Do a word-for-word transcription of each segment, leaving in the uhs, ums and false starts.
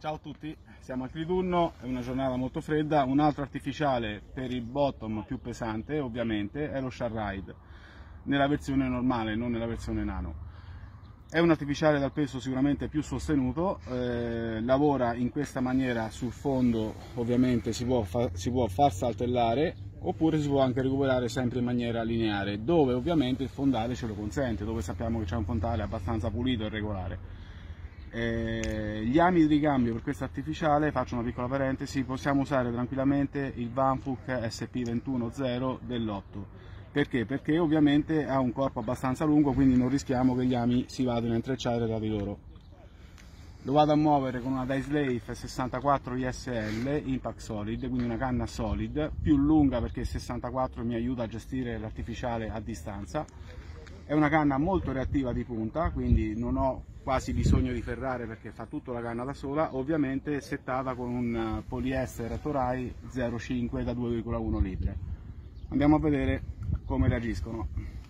Ciao a tutti, siamo al Clitunno, è una giornata molto fredda. Un altro artificiale per il bottom più pesante ovviamente è lo Sharride, nella versione normale, non nella versione nano. È un artificiale dal peso sicuramente più sostenuto, eh, lavora in questa maniera sul fondo, ovviamente si può, fa, si può far saltellare oppure si può anche recuperare sempre in maniera lineare, dove ovviamente il fondale ce lo consente, dove sappiamo che c'è un fondale abbastanza pulito e regolare. Eh, gli ami di ricambio per questo artificiale, faccio una piccola parentesi, possiamo usare tranquillamente il Vanfuch S P ventuno zero dell'otto. Perché? Perché ovviamente ha un corpo abbastanza lungo, quindi non rischiamo che gli ami si vadano a intrecciare tra di loro. Lo vado a muovere con una Daislave sessantaquattro I S L Impact Solid, quindi una canna solid, più lunga perché il sessantaquattro mi aiuta a gestire l'artificiale a distanza. È una canna molto reattiva di punta, quindi non ho quasi bisogno di ferrare perché fa tutto la canna da sola, ovviamente settata con un poliestere Toray zero virgola cinque da due virgola uno litri. Andiamo a vedere come reagiscono.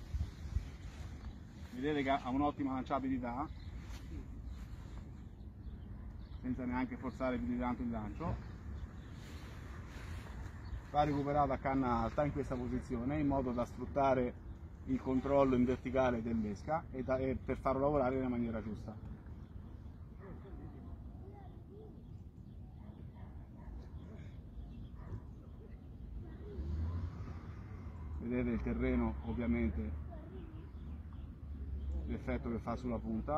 Vedete che ha un'ottima lanciabilità, senza neanche forzare più di tanto il lancio. Va recuperata a canna alta in questa posizione in modo da sfruttare il controllo in verticale dell'esca e, e per farlo lavorare nella maniera giusta. Vedete il terreno, ovviamente l'effetto che fa sulla punta.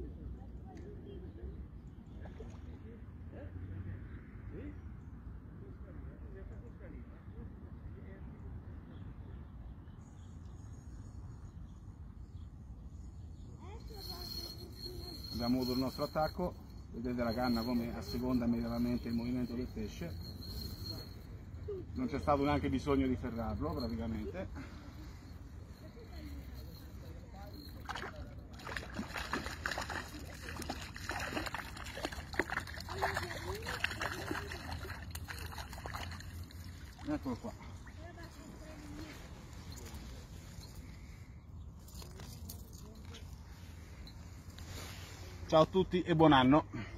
Abbiamo avuto il nostro attacco, vedete la canna come asseconda immediatamente il movimento del pesce, non c'è stato neanche bisogno di ferrarlo praticamente. Eccolo qua. Ciao a tutti e buon anno!